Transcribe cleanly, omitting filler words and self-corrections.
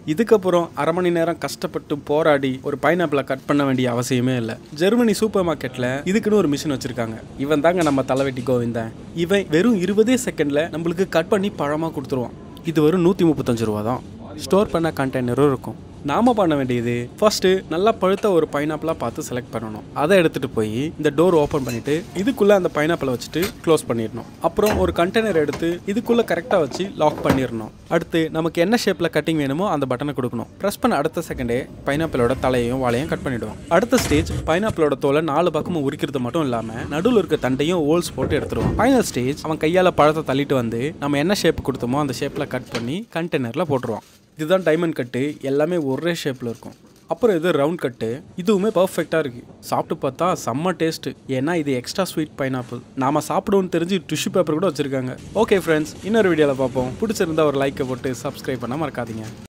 இதுக்கப்புறம் அரை மணி நேரம் கஷ்டப்பட்டு போராடி ஒரு பைனாப்பிளை கட் பண்ண வேண்டிய அவசியமே இல்லை. ஜெர்மனி சூப்பர் மார்க்கெட்டில் இதுக்குன்னு ஒரு மிஷின் வச்சிருக்காங்க. இவன் தாங்க நம்ம தலைவெட்டி கோவிந்தன். இவன் வெறும் 20 செகண்ட்ல நம்மளுக்கு கட் பண்ணி பழமாக கொடுத்துருவான். இது வெறும் 135 ரூபா தான். ஸ்டோர் பண்ண கண்டெய்னரும் இருக்கும். நாம பண்ண வேண்டியது ஃபர்ஸ்ட் நல்லா பழுத்த ஒரு பைனாப்பிளா பார்த்து செலக்ட் பண்ணணும். அதை எடுத்துட்டு போய் இந்த டோர் ஓப்பன் பண்ணிட்டு இதுக்குள்ள அந்த பைனாப்பிளை வச்சுட்டு க்ளோஸ் பண்ணிடணும். அப்புறம் ஒரு கண்டெய்னர் எடுத்து இதுக்குள்ள கரெக்டா வச்சு லாக் பண்ணிடணும். அடுத்து நமக்கு என்ன ஷேப்ல கட்டிங் வேணுமோ அந்த பட்டனை கொடுக்கணும். பிரஸ் பண்ண அடுத்த செகண்டே பைனாப்பிளோட தலையையும் வாழையும் கட் பண்ணிடுவோம். அடுத்த ஸ்டேஜ் பைனாப்பிளோட தோலை 4 பக்கமும் உரிக்கிறது மட்டும் இல்லாம நடுவில் இருக்க தண்டையும் ஹோல்ஸ் போட்டு எடுத்துருவோம். ஃபைனல் ஸ்டேஜ் அவன் கையால பழத்தை தள்ளிட்டு வந்து நம்ம என்ன ஷேப் கொடுத்தோமோ அந்த ஷேப்ல கட் பண்ணி கண்டெய்னர்ல போட்டுருவான். இதுதான் டைமண்ட் கட்டு. எல்லாமே ஒரே ஷேப்பில் இருக்கும். அப்புறம் இது ரவுண்ட் கட்டு. இதுவுமே பர்ஃபெக்டாக இருக்குது. சாப்பிட்டு பார்த்தா செம்ம டேஸ்ட்டு. ஏன்னா இது எக்ஸ்ட்ரா ஸ்வீட் பைனாப்பிள். நாம் சாப்பிடுவோன்னு தெரிஞ்சு டிஷ்யூ பேப்பர் கூட வச்சுருக்காங்க. ஓகே ஃப்ரெண்ட்ஸ், இன்னொரு வீடியோவில் பார்ப்போம். பிடிச்சிருந்தா ஒரு லைக்கை போட்டு சப்ஸ்கிரைப் பண்ண மறக்காதீங்க.